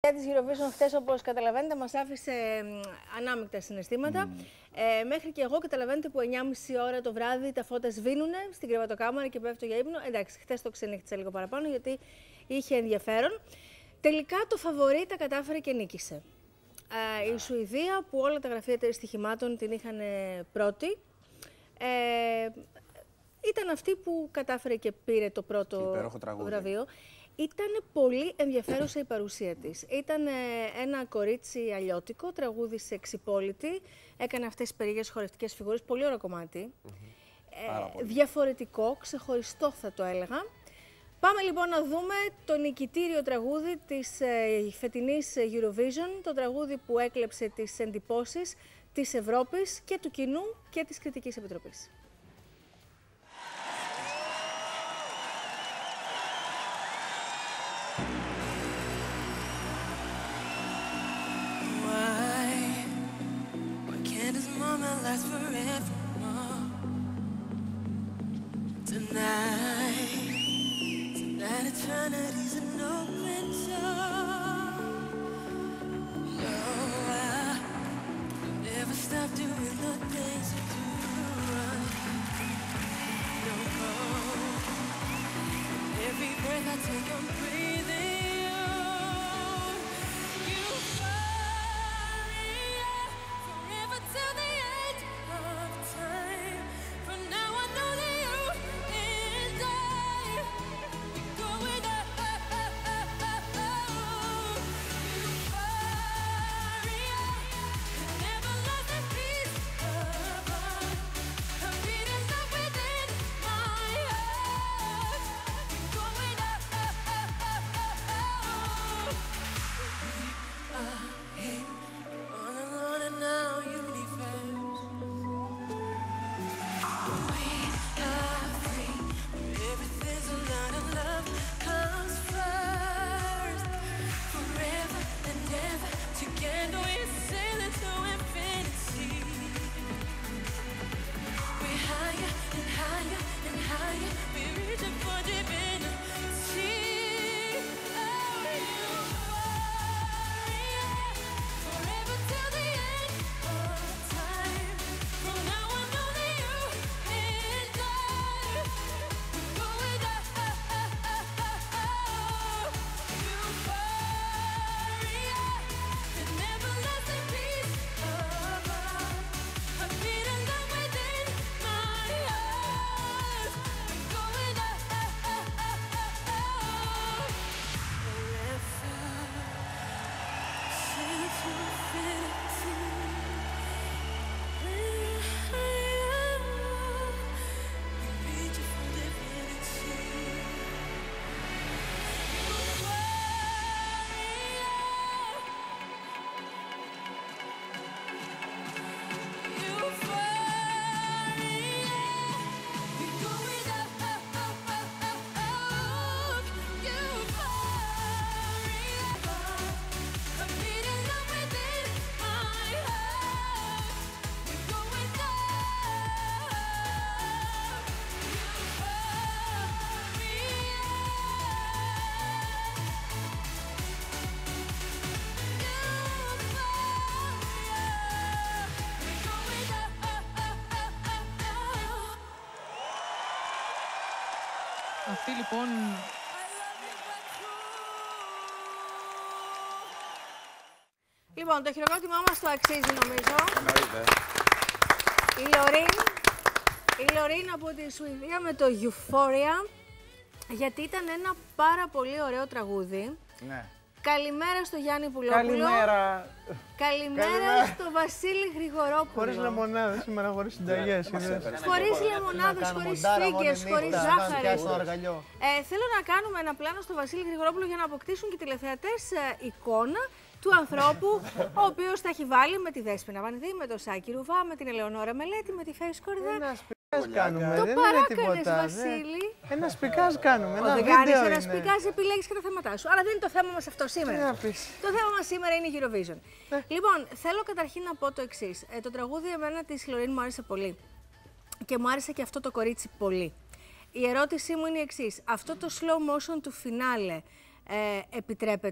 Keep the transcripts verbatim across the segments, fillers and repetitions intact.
Της Eurovision χθες, όπως καταλαβαίνετε, μας άφησε ανάμεικτα συναισθήματα. Mm. Ε, μέχρι και εγώ καταλαβαίνετε που εννιά και μισή ώρα το βράδυ τα φώτα σβήνουνε στην κρεβατοκάμαρα και πέφτω για ύπνο. Εντάξει, χθες το ξενύχτησα λίγο παραπάνω γιατί είχε ενδιαφέρον. Τελικά το φαβορί τα κατάφερε και νίκησε. Ε, η Σουηδία, που όλα τα γραφεία στοιχημάτων την είχαν πρώτη, ε, ήταν αυτή που κατάφερε και πήρε το πρώτο βραβείο. Ήταν πολύ ενδιαφέρουσα η παρουσία της. Ήταν ένα κορίτσι αλλιώτικο, τραγούδισε εξυπόλυτη, έκανε αυτές τις περίεργες χορευτικές φιγούρες, πολύ ωραίο κομμάτι. Mm-hmm. ε, διαφορετικό, ξεχωριστό θα το έλεγα. Πάμε λοιπόν να δούμε το νικητήριο τραγούδι της ε, φετινής Eurovision, το τραγούδι που έκλεψε τις εντυπώσεις της Ευρώπης και του κοινού και της Κριτικής Επιτροπής. Last forever more. Tonight, tonight eternity's an open door. No, I'll never stop doing the things you do. No more. Every breath I take, I'm breathing. Αυτή λοιπόν... Λοιπόν, το χειροκρότημά μας το αξίζει νομίζω. Η Λωρίν, η Λωρίν από τη Σουηδία με το Euphoria, γιατί ήταν ένα πάρα πολύ ωραίο τραγούδι. Ναι. Καλημέρα στο Γιάννη Πουλόπουλο. Καλημέρα. Καλημέρα, Καλημέρα στο Βασίλη Γρηγορόπουλο. Χωρίς λεμονάδες σήμερα, χωρίς συνταγές. Χωρίς λεμονάδες, χωρίς φύγες, χωρίς ζάχαρη. Ε, θέλω να κάνουμε ένα πλάνο στο Βασίλη Γρηγορόπουλο για να αποκτήσουν και οι τηλεθεατές ε, εικόνα του ανθρώπου, ο οποίος τα έχει βάλει με τη Δέσποινα Βανδύ, με το Σάκη Ρουβά, με την Ελεονόρα Μελέτη, με τη Φέη Σκορδά. Ένα σπικάζ κάνουμε, το δεν παράκανες, είναι τίποτα. Βασίλη. Ένα σπικάζ κάνουμε, ένα δεν βίντεο κάνεις είναι. Ένα σπικάζ, επιλέγεις και τα θέματα σου. Αλλά δεν είναι το θέμα μας αυτό σήμερα. Το θέμα μας σήμερα είναι η Eurovision. Ε. Λοιπόν, θέλω καταρχήν να πω το εξής. Ε, το τραγούδι εμένα της Λωρίν μου άρεσε πολύ. Και μου άρεσε και αυτό το κορίτσι πολύ. Η ερώτησή μου είναι η εξής. Αυτό το slow motion του φινάλε ε, επιτρέπεται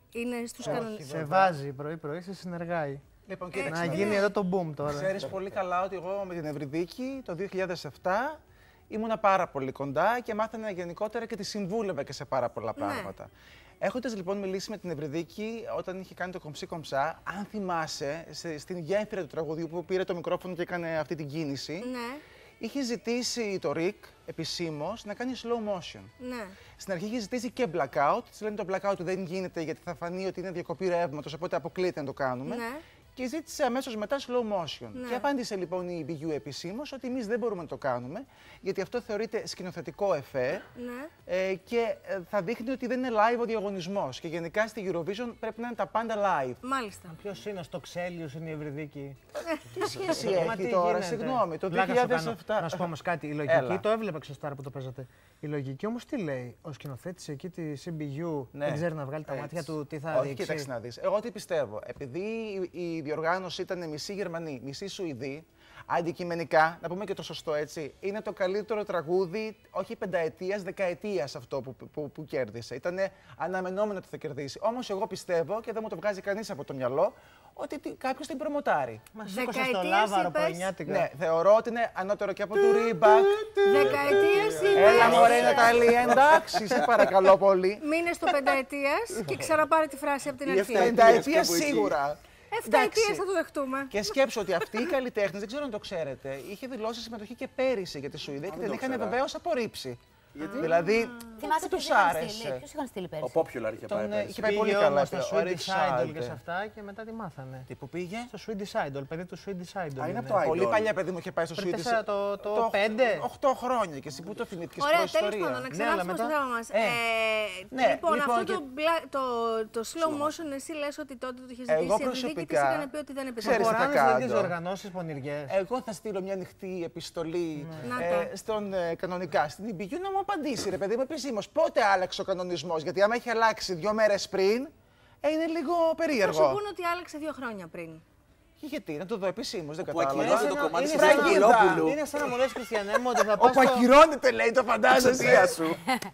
Είναι στους κανονισμούς. Σε βάζει πρωί-πρωί, σε συνεργάει. Λοιπόν, Να κοίταξε. γίνει εδώ το boom τώρα. Ξέρεις πολύ καλά ότι εγώ με την Ευρυδίκη το δύο χιλιάδες επτά ήμουνα πάρα πολύ κοντά και μάθαινα γενικότερα και τη συμβούλευα και σε πάρα πολλά πράγματα. Έχοντας λοιπόν μιλήσει με την Ευρυδίκη όταν είχε κάνει το κομψή κομψά, αν θυμάσαι, σε, στην γέφυρα του τραγουδιού που πήρε το μικρόφωνο και έκανε αυτή την κίνηση, Ναι. είχε ζητήσει το Ρικ επισήμως να κάνει slow motion. Ναι. Στην αρχή είχε ζητήσει και blackout. Της λένε το blackout δεν γίνεται γιατί θα φανεί ότι είναι διακοπή ρεύματος, οπότε αποκλείεται να το κάνουμε. Ναι. Και ζήτησε αμέσως μετά slow motion. Ναι. Και απάντησε λοιπόν η μπι γιου επισήμως ότι εμείς δεν μπορούμε να το κάνουμε, γιατί αυτό θεωρείται σκηνοθετικό εφέ Ναι. ε, και ε, θα δείχνει ότι δεν είναι live ο διαγωνισμός. Και γενικά στη Eurovision πρέπει να είναι τα πάντα live. Μάλιστα. Ποιος είναι, στο Ξέλιος είναι η Ευρυδίκη. Τι σχέση Μα έχει τι τώρα, γίνεται? συγγνώμη, το Πλάκα δύο σου χιλιάδες κάνω. επτά. Να σου πω όμως κάτι, η λογική Έλα. το έβλεπα ξεστάρα που το παίζατε. Η λογική όμως τι λέει, ο σκηνοθέτης εκεί τη σι μπι γιου Ναι. δεν ξέρει να βγάλει τα Έτσι. μάτια του τι θα Όχι, δείξει. κοίταξε να δεις. Εγώ τι πιστεύω. Επειδή η η διοργάνωση ήταν μισή Γερμανοί, μισή Σουηδοί, αντικειμενικά, να πούμε και το σωστό έτσι, είναι το καλύτερο τραγούδι, όχι πενταετίας, δεκαετίας αυτό που, που, που κέρδισε. Ήταν αναμενόμενο ότι θα κερδίσει. Όμως εγώ πιστεύω, και δεν μου το βγάζει κανείς από το μυαλό, ότι κάποιος την προμοτάρει. Μα σήκωσε στο Δεκαετίες λάβαρο είπες. πρωινιάτικα. Ναι, θεωρώ ότι είναι ανώτερο και από του Ρίμπακ. Δεκαετίες Έλα είπες. μωρέ Ναταλία, εντάξει, σε παρακαλώ πολύ. Μείνε στο πενταετίας και ξαναπάρε τη φράση από την αρχή. Πενταετία σίγουρα. Εφταετίες Εντάξει. θα το δεχτούμε. Και σκέψω ότι αυτοί οι καλλιτέχνες, δεν ξέρω αν το ξέρετε, είχε δηλώσει συμμετοχή και πέρυσι για τη Σουηδία και την είχαν βεβαίως απορρίψει. Γιατί? Δηλαδή, Θυμάσαι δεν ποιος τους είχαν στείλει, άρεσε. ποιος είχαν στείλει Ο πέρυσι. Popular είχε πάει Τον, ε, πέρυσι. είχε πάει πολύ Πήγε καλά. όμως στα ο Swedish Rick Idol Schalte. και σε αυτά και μετά τη μάθανε. Τι που πήγε? Στο Swedish Idol, παιδί του Swedish Idol. Α, είναι από είναι. το Πολύ Idol. παλιά παιδί μου είχε πάει στο Πριν Swedish. τέσσερα, το- το πέντε. οκτώ χρόνια και εσύ που το θυμήθηκες Ωραία, τέλος προϊστορία. πάντων, να Ναι, ξανάρθουμε αλλά στο μετά- θέμα μας. Ε, Ε, ναι, λοιπόν, λοιπόν, αυτό και- το, μπλα- το, το slow motion, εσύ λες ότι τότε το είχε Εγώ ζητήσει η Ευρυδίκη και προσωπικά- εσύ είχαν πει ότι δεν Ξέρεις επιτρέπεται. τι θα Χωράνε στις κάνω. ίδιες οργανώσεις πονηριές. Εγώ θα στείλω μια ανοιχτή επιστολή Να ε, τα. στον ε, κανονικά στην ι μπι γιου να μου απαντήσει, ρε παιδί μου, επισήμως. Πότε άλλαξε ο κανονισμός, γιατί άμα έχει αλλάξει δύο μέρες πριν, ε, είναι λίγο Θα σου περίεργο. πούνε ότι άλλαξε δύο χρόνια πριν. Και γιατί, να το δω επισήμως, δεν Που κατάλαβα. ακυρώνεται το κομμάτι είναι της σαν- Χριστοδουλόπουλου. Είναι σαν να μου λες, Χριστιανέ μου, ότι θα πας Όπου στο... ακυρώνεται, λέει, το φαντάζεσαι. Σωσία σου.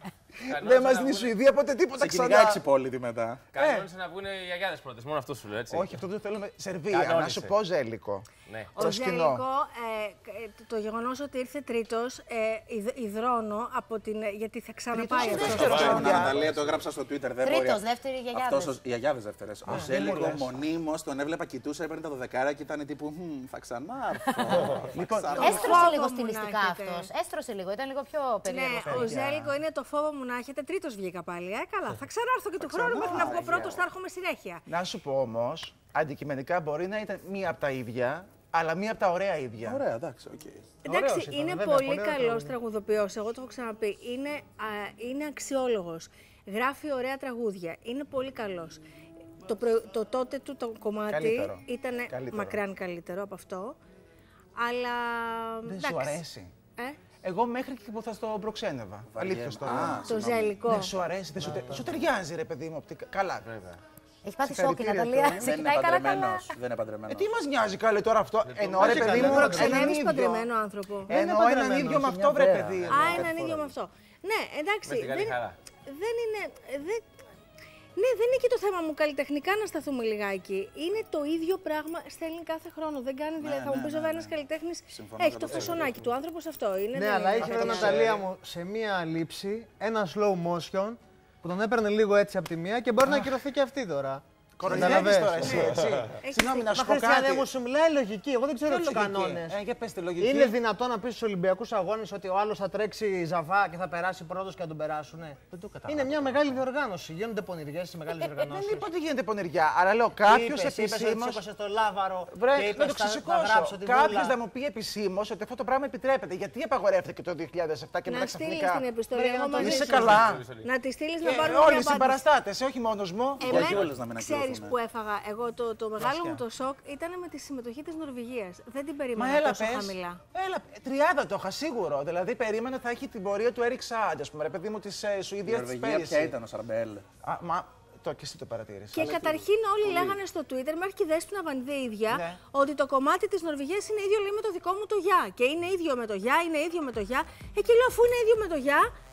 Δεν μας δίνει η Σουηδία ποτέ τίποτα Σε κυνηγάει ξανά. Ξυπόλυτη μετά. Κανόνισε να βγουν οι γιαγιάδες πρώτες, μόνο αυτό σου λέω, έτσι. Όχι, αυτό δεν το θέλουμε. Σερβία, να Κανόνισε. σου πω Ζέλικο. Ναι. Ο Προσκυνώ. Ζέλικο, ε, ε, το, το γεγονός ότι ήρθε τρίτος, ε, υδ- υδρώνω από την, γιατί θα ξαναπάει Τρίτος ή αυτό. δεύτερος, Αυτό, παιδιά. Ναταλία, το έγραψα στο Twitter. Δεν μπορεί. Τρίτος, δεύτερη γιαγιάδες. Αυτός, ο- οι γιαγιάδες δεύτερες. Ο δεν Ζέλικο μου λες. μονίμως τον έβλεπα, κοιτούσα, έπαιρνε τα δωδεκάρα και ήταν τύπου «Μμμ, θα ξανάρθω. Λοιπόν, Έστρωσε φόβο λίγο μου στιλιστικά να έχετε. αυτός. Έστρωσε λίγο, ήταν λίγο πιο Ναι, περίεργος. ο Ζέλικο είναι το φόβο μου να έχετε. Τρίτος βγήκα πάλι. Ε, καλά. Θα ξανάρθω και του χρόνου μέχρι να βγω πρώτος, θα έρχομαι συνέχεια. να σου πω όμως, αντικειμενικά μπορεί να ήταν μία από τα ίδια, αλλά μία από τα ωραία ίδια. Ωραία, εντάξει, οκ. Εντάξει, Ωραίος ήταν, είναι βέβαια, πολύ πολύ ωραίο καλός τραγούδι. τραγουδοποιός. Εγώ το έχω ξαναπεί. Είναι, α, είναι αξιόλογος. Γράφει ωραία τραγούδια. Είναι πολύ καλός. Το, προ- το τότε του το κομμάτι Καλύτερο. ήταν Καλύτερο. μακράν καλύτερο από αυτό. Αλλά. Δεν σου εντάξει. αρέσει. Ε? Εγώ μέχρι και που θα στο προξένευα. Αλήθεια στο λέω. Α, Το συγγνώμη. Ζέλικο. Δεν σου αρέσει, δεν σου, τε- σου ταιριάζει ρε παιδί μου. οπτικά. Καλά. Έχει πάθει σοκ η Συγχαρητήρια Ναταλία. τώρα. Σε Δεν είναι κοιτάει καλά καλά. παντρεμένος. Δεν είναι Ε, παντρεμένος. τι μας νοιάζει καλέ τώρα αυτό. Εννοώ ρε όχι παιδί καλά, μου δεν έναν Ανέβεις ίδιο. παντρεμένο άνθρωπο. είναι Εννοώ έναν παντρεμένος, ίδιο με είναι αυτό μια βρε βέρα. παιδί. Α, έναν ίδιο με αυτό. Ναι, εντάξει. Με την καλή δεν, χαρά. δεν είναι. Δεν, ναι, δεν είναι και το θέμα μου καλλιτεχνικά να σταθούμε λιγάκι. Είναι το ίδιο πράγμα, στέλνει κάθε χρόνο. Δεν κάνει δηλαδή. θα μου πει βέβαια ένα καλλιτέχνη Συμφωνώ έχει το εκατό τοις εκατό. φωσονάκι του. Άνθρωπο αυτό είναι. Ναι, δεν αλλά είναι είχε αυτό. βρει Ναταλία μου σε μία λήψη ένα slow motion που τον έπαιρνε λίγο έτσι από τη μία και μπορεί να ακυρωθεί και αυτή τώρα. Κοροϊδεύεις Καταλαβες. τώρα εσύ, έτσι. Συγγνώμη να Μα σου πω Χριστιανέ κάτι. μου, σου μιλάει λογική. Εγώ δεν ξέρω Ποια τους λογική? κανόνες. Ε, για πες τη λογική. Είναι δυνατόν να πει στου Ολυμπιακού Αγώνες ότι ο άλλος θα τρέξει ζαβά και θα περάσει πρώτος και θα τον περάσουνε? Δεν το κατάλαβα. Είναι μια μεγάλη διοργάνωση. Γίνονται πονηριές σε μεγάλες Δεν διοργανώσεις. είπα ότι γίνεται πονηριά, αλλά λέω κάποιο Είπες, είπες ότι επισήμω. σήκωσε το λάβαρο και Βρε, να είπες το θα, θα ξεσηκώσω. γράψω τη Κάποιο βούλα. να μου πει επισήμω ότι αυτό το πράγμα επιτρέπεται. Γιατί απαγορεύτηκε το δύο χιλιάδες επτά και Να μετά στείλει ξαφνικά. την επιστολή. Βρε, Εγώ να το μαζί Είσαι σου. καλά. Να τη στείλει να Και πάρουμε όλοι οι μια απάντηση. συμπαραστάτες, όχι μόνος μου. Γιατί όλες να μην Ξέρεις ακυρωθούν, που έφαγα. Εγώ το, το μεγάλο μου το σοκ ήταν με τη συμμετοχή της Νορβηγίας. Δεν την Μα περίμενα έλα τόσο πες. χαμηλά. Έλα, τριάδα το είχα σίγουρο. Δηλαδή περίμενα θα έχει την πορεία του Έριξ Σάντ, ας πούμε, ρε παιδί μου της ε, Η Σουηδίας της Νορβηγία ποια πέρυσι. ήταν ο Σαρμπέλ. Α, μα το και εσύ το παρατήρησες. Και καταρχήν όλοι λέγανε στο Twitter, μέχρι και η Δέσποινα Βανδύ ίδια, Ναι. ότι το κομμάτι της Νορβηγίας είναι ίδιο λέει, με το δικό μου το γιά. Και είναι ίδιο με το γιά, είναι ίδιο με το γιά. Ε, και λέω, αφού είναι ίδιο με το γιά,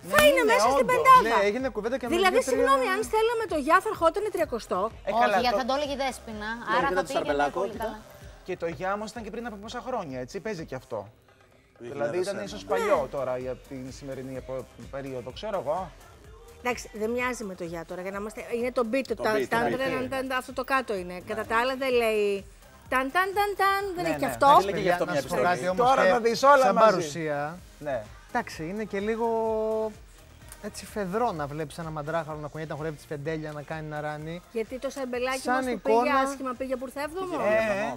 θα είναι ναι, μέσα στην όντως. πεντάδα. Ναι, έγινε κουβέντα και με Δηλαδή, δύο-τρία- συγγνώμη, αν στέλναμε το γεια θα ερχόταν τριακοστό. Ε, καλά, Όχι, γιατί το- θα το έλεγε η Δέσποινα. Άρα κοίτα θα το πήγαινε Σαρμπελάκο, πολύ κοίτα. καλά. Και το γεια όμως ήταν και πριν από πόσα χρόνια, έτσι, παίζει και αυτό. δύο Δηλαδή χιλιάδες ήταν ένα. ίσως παλιό τώρα για την σημερινή επο- περίοδο, ξέρω εγώ. Εντάξει, δεν μοιάζει με το γεια τώρα. Για να είμαστε... Είναι το beat, το Το ταν, beat, ταν, το ταν, beat. ταν, ταν, αυτό το κάτω είναι. Κατά τα άλλα δεν λέει ταν ταν ταν ταν, δεν Ναι, έχει και ναι. αυτό. Λέγε γι' Παιδιά, αυτό να μια σου πω επιστολή. κάτι όμως Τώρα και θα δεις όλα σαν μαζί. παρουσία. Ναι. Εντάξει, είναι και λίγο έτσι φεδρό να βλέπεις ένα μαντράχαλο να κουνιέται, να χορεύει τη φεντέλια, να κάνει να ράνει. Γιατί το σαρμπελάκι Σαν μας που εικόνα- πήγε άσχημα, πήγε που ήρθε έβδομο. Ε,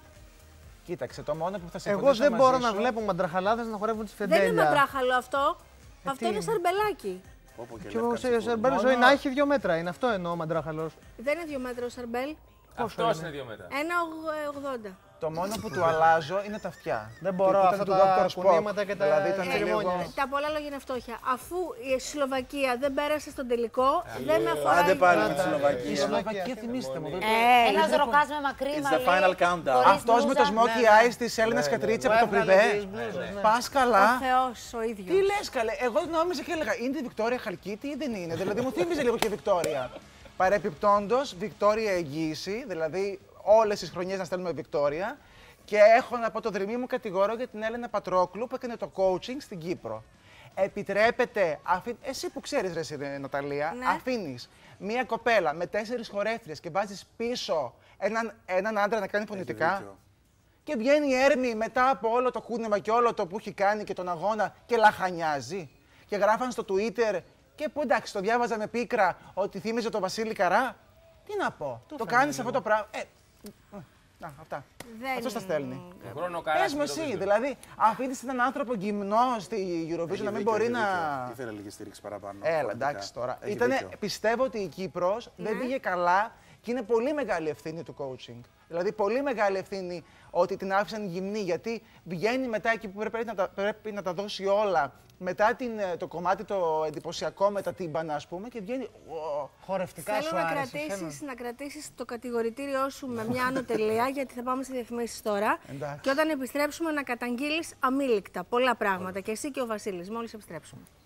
Κοίταξε, το μόνο που θα συμφωνήσω Εγώ δεν μαζί μπορώ σου- να βλέπω μαντραχαλάδες να χορεύουν τη Δεν φεντέλια. είναι μαντράχαλο αυτό. Αυτό τι είναι είναι? σαρμπελάκι. Όπω και Και ο λεύκανση Σερμπέλ Μόνο- ζωή να έχει δύο μέτρα, είναι αυτό εννοώ ο μαντράχαλος. Δεν είναι δύο μέτρα ο σαρμπέλ. Αυτό είναι δύο μέτρα. Ένα ογδόντα. Το μόνο που του αλλάζω είναι τα αυτιά. Δεν μπορώ Που ήταν αυτά του τα δόκτωρ Spock. κουνήματα και τα Δηλαδή ήταν τσιριμόνια. λίγο... Τα πολλά λόγια είναι φτώχεια. Αφού η Σλοβακία δεν πέρασε στον τελικό, δεν με αφορά. Άντε πάλι με τη Η Σλοβακία. Σλοβακία, θυμίστε μου. τότε- Ε, Ένα ροκά με μακρύ It's the μαλλί. final countdown. χωρίς Αυτός με το μπλούζα. smoky eyes της Έλληνας Κατρίτση από το Πριβέ. Πας ο καλά. Θεός ο Τι ίδιος. λες καλέ, εγώ νόμιζα και έλεγα είναι η Βικτόρια Χαλκίτη ή δεν είναι. Δηλαδή μου θύμιζε λίγο και η Βικτόρια. Παρεπιπτόντως, Βικτόρια εγγύηση, δηλαδή όλες τις χρονιές να στέλνουμε Βικτόρια. Και έχω να πω το δρυμή μου κατηγορώ για την Έλενα Πατρόκλου που έκανε το coaching στην Κύπρο. Επιτρέπεται, αφή... εσύ που ξέρεις ρε εσύ, Ναταλία, Ναι. αφήνεις μία κοπέλα με τέσσερις χορεύτριες και βάζεις πίσω έναν, έναν άντρα να κάνει φωνητικά. δίκιο. Και βγαίνει η Έρμη μετά από όλο το κούνεμα και όλο το που έχει κάνει και τον αγώνα και λαχανιάζει. Και γράφαν στο Twitter και που εντάξει, το διάβαζα με πίκρα ότι θύμιζε τον Βασίλη Καρά. Τι να πω, το κάνεις αυτό το πράγμα. Ε, ε, να, αυτά. Δεν Αυτός τα στέλνει. Το χρόνο Πες καράς μου με εσύ, το βίντεο. δηλαδή αφήνεις έναν άνθρωπο γυμνό στη Eurovision Έχει να μην δίκιο, μπορεί έχει να... δίκιο. Ήθελε λίγη στήριξη παραπάνω. Έλα, πραγματικά. εντάξει τώρα. Έχει Ήτανε, δίκιο. πιστεύω ότι η Κύπρος δεν πήγε καλά και είναι πολύ μεγάλη ευθύνη του coaching. Δηλαδή, πολύ μεγάλη ευθύνη ότι την άφησαν γυμνή, γιατί βγαίνει μετά εκεί που πρέπει να τα, πρέπει να τα δώσει όλα, μετά την, ε, το κομμάτι το εντυπωσιακό με τα τύμπανα, ας πούμε, και βγαίνει... ω, Χορευτικά Θέλω σου να άρεσε κρατήσεις, να κρατήσεις το κατηγορητήριό σου με μια άνω τελεία, γιατί θα πάμε σε διαφημίσεις τώρα. Εντάξει. Και όταν επιστρέψουμε να καταγγείλεις αμήλικτα πολλά πράγματα. Και εσύ και ο Βασίλης, μόλις επιστρέψουμε.